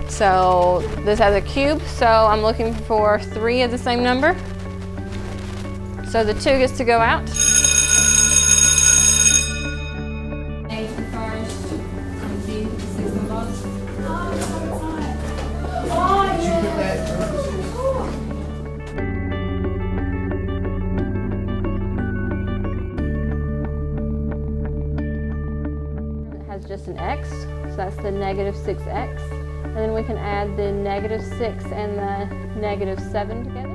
So this has a cube, so I'm looking for 3 of the same number. So the 2 gets to go out. It has just an x, so that's the -6x. And then we can add the -6 and the -7 together.